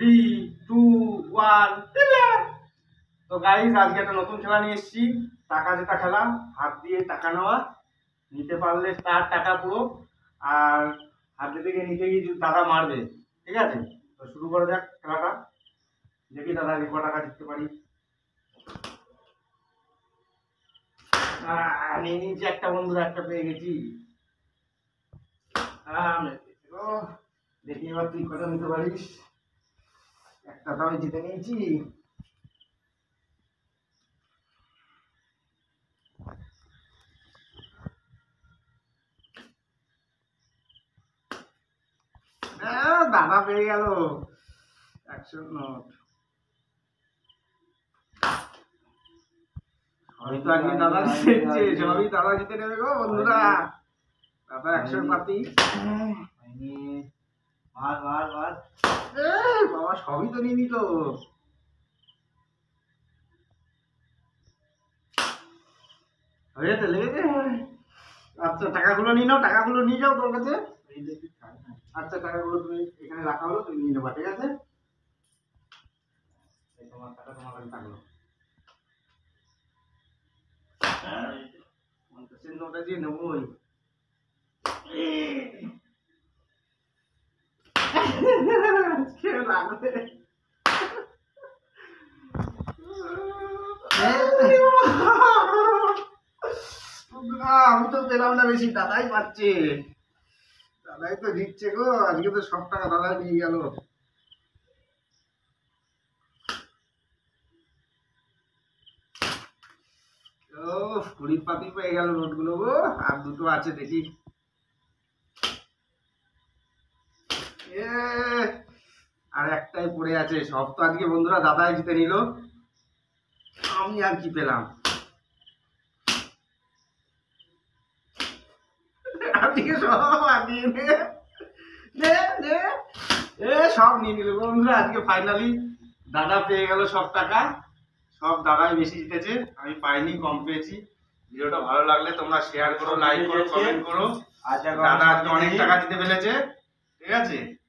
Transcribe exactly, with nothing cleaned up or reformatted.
Three two one. তো guys, আজকে একটা নতুন খেলা নিয়ে এসেছি, টাকা জেতা খেলা। হাত দিয়ে টাকা নেওয়া, নিতে পারলে তার টাকা পুরো, আর হাতে থেকে নিতে গিয়ে দাদা মারবে। ঠিক আছে, তো শুরু করা যাক খেলাটা। দেখি দাদা আমি ক টাকা জিততে পারি। নিয়ে নিয়েছি একটা, বন্ধুরা একটা পেয়ে গেছি। দেখি এবার তুই কত নিতে পারিস। একটা তো আমি জিতে নিয়েছি। দাদা পেয়ে গেল একশো নোট। সবই তো আজকে দাদা জিতেছে, সবই দাদা জিতে নেবে গো বন্ধুরা। দাদা একশো পাতি। বাবা সবই তো নিয়ে নিল। হয়েছে, লেগেছে। আচ্ছা টাকাগুলো নিয়ে নাও, টাকাগুলো নিয়ে যাও তোর কাছে। আচ্ছা টাকাগুলো তুমি এখানে রাখা হলো, তুমি নিয়ে নেবা। ঠিক আছে, তোমার টাকা তোমার কাছে থাকলো। পঞ্চাশের নোটটা দিয়ে নেবই। আমি তো পেলাম না বেশি, দাদাই পাচ্ছে। দাদাই তো জিতছে গো আজকে, তো সব টাকা দাদাই নিয়ে গেল। কুড়ি পাতি পেয়ে গেল নোটগুলো গো। আর দুটো আছে, দেখি। আর একটাই পড়ে আছে। সব তো আজকে বন্ধুরা দাদাই জিতে নিল। আমি আর কি পেলাম। সব নিয়ে নিল বন্ধুরা। আজকে ফাইনালি দাদা পেয়ে গেল সব টাকা। সব দাদাই বেশি জিতেছে, আমি পাইনি, কম পেয়েছি। ভিডিওটা ভালো লাগলে তোমরা শেয়ার করো, লাইক করো, কমেন্ট করো। দাদা আজকে অনেক টাকা জিতে ফেলেছে। ঠিক আছে।